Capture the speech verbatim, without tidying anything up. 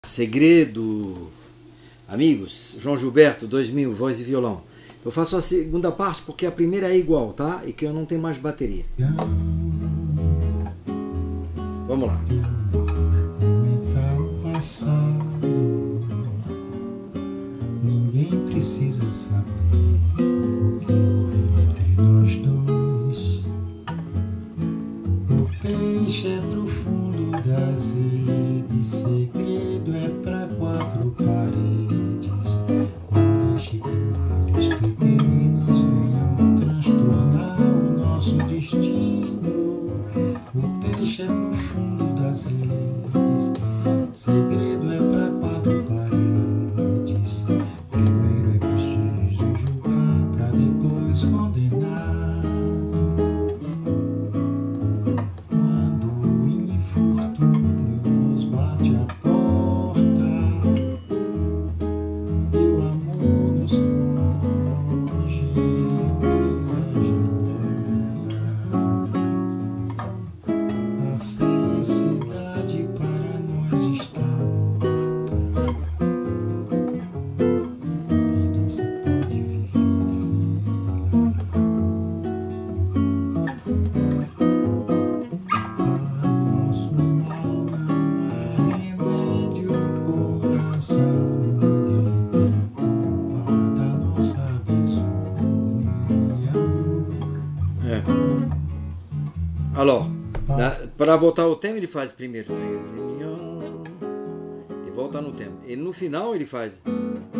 Segredo, amigos, João Gilberto, dois mil, voz e violão. Eu faço a segunda parte porque a primeira é igual, tá? E que eu não tenho mais bateria. Vamos lá. Ninguém precisa saber o que houve entre nós dois. O peixe é profundo das redes, segredo é pra quatro paredes. Não deixe que males pequenos venham transtornar o nosso destino. O peixe é profundo das redes, segredo é pra quatro paredes. Primeiro é preciso julgar pra depois condenar. Quando o infortúnio nos bate a porta e o amor nos foge pela janela, a felicidade para nós está morta e não se pode viver sem ela. Para o nosso mal não há remédio, coração. Ninguém tem culpa da nossa desunião. É. Alô, para voltar ao tema ele faz primeiro e volta no tema. E no final ele faz